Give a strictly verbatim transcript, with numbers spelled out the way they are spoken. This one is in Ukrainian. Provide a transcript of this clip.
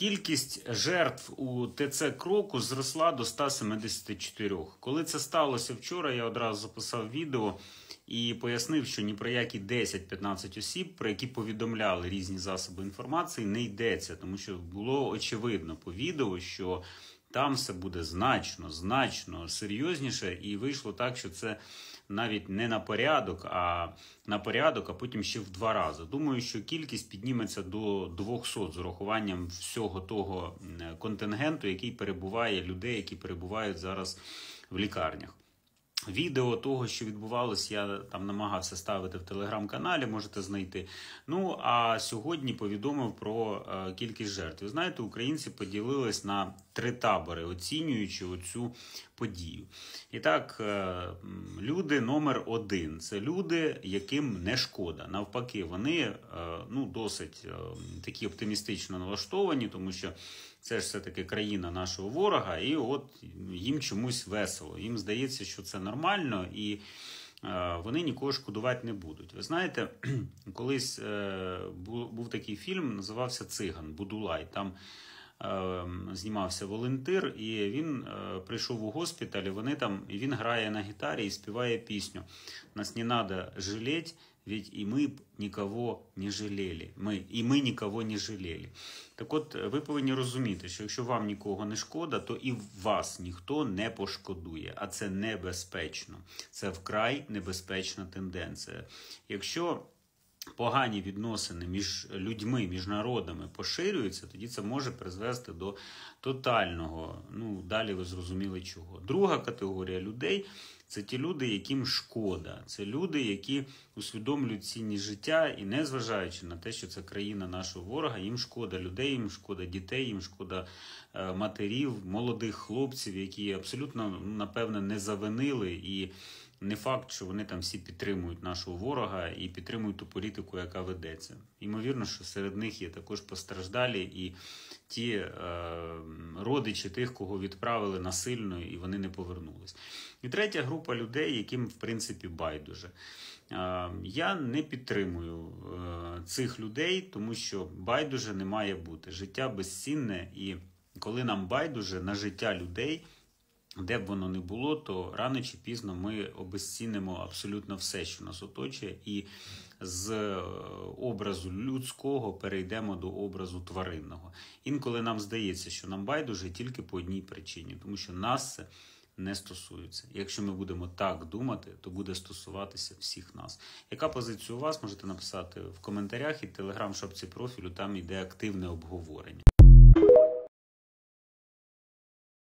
Кількість жертв у ТЦ «Кроку» зросла до ста семидесяти чотирьох. Коли це сталося вчора, я одразу записав відео і пояснив, що ні про які десять-п'ятнадцять осіб, про які повідомляли різні засоби інформації, не йдеться. Тому що було очевидно по відео, що там все буде значно, значно серйозніше. І вийшло так, що це навіть не на порядок, а на порядок, а потім ще в два рази. Думаю, що кількість підніметься до двохсот з урахуванням всього того контингенту, який перебуває, людей, які перебувають зараз в лікарнях. Відео того, що відбувалося, я там намагався ставити в телеграм-каналі, можете знайти. Ну, а сьогодні повідомив про е, кількість жертв. Ви знаєте, українці поділились на три табори, оцінюючи оцю подію. І так, е, люди номер один – це люди, яким не шкода. Навпаки, вони е, ну, досить е, такі оптимістично налаштовані, тому що це ж все-таки країна нашого ворога, і от їм чомусь весело. Їм здається, що це нормально, і е, вони нікого шкодувати не будуть. Ви знаєте, колись е, був, був такий фільм, називався «Циган», «Будулай». Там е, знімався волонтер, і він е, прийшов у госпіталь, і, вони там, і він грає на гітарі і співає пісню «Нас не надо жалеть, ведь и мы никого не жалели. Ми, і ми нікого не жалели». Так от, ви повинні розуміти, що якщо вам нікого не шкода, то і вас ніхто не пошкодує. А це небезпечно. Це вкрай небезпечна тенденція. Якщо погані відносини між людьми, між народами поширюються, тоді це може призвести до тотального, ну, далі ви зрозуміли чого. Друга категорія людей – це ті люди, яким шкода. Це люди, які усвідомлюють цінність життя і, незважаючи на те, що це країна нашого ворога, їм шкода людей, їм шкода дітей, їм шкода е, матерів, молодих хлопців, які абсолютно, напевне, не завинили. І не факт, що вони там всі підтримують нашого ворога і підтримують ту політику, яка ведеться. Ймовірно, що серед них є також постраждалі і ті е, родичі тих, кого відправили насильно і вони не повернулись. І третя група людей, яким, в принципі, байдуже. Е, я не підтримую е, цих людей, тому що байдуже не має бути. Життя безцінне, і коли нам байдуже на життя людей, де б воно не було, то рано чи пізно ми обезцінимо абсолютно все, що нас оточує, і з образу людського перейдемо до образу тваринного. Інколи нам здається, що нам байдуже тільки по одній причині, тому що нас це не стосується. Якщо ми будемо так думати, то буде стосуватися всіх нас. Яка позиція у вас? Можете написати в коментарях, і в телеграм-шапці профілю, там йде активне обговорення.